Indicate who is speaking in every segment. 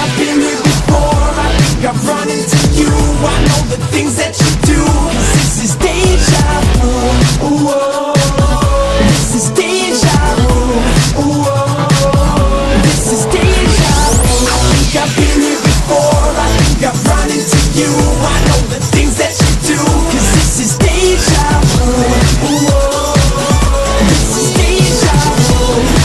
Speaker 1: I've been here before, I think I've run into you. I know the things that you do, 'cause this is deja vu. Ooh, this is deja vu. Ooh, this is deja vu. I think I've been here before, I think I've run into you. I know the things that you do, 'cause this is deja vu. Ooh, this is deja vu.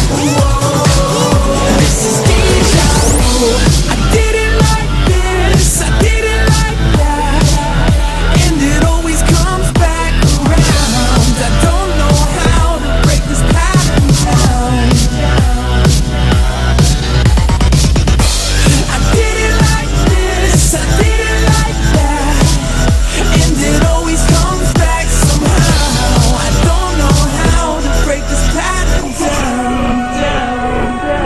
Speaker 1: Ooh, this is deja vu. I did it like this, I did it like that, and it always comes back around. I don't know how to break this pattern down. I did it like this, I did it like that, and it always comes back somehow. I don't know how to break this pattern down.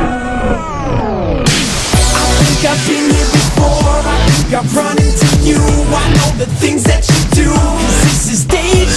Speaker 1: I think I've been here before, I think I've run into you. I know the things that you do, 'cause this is deja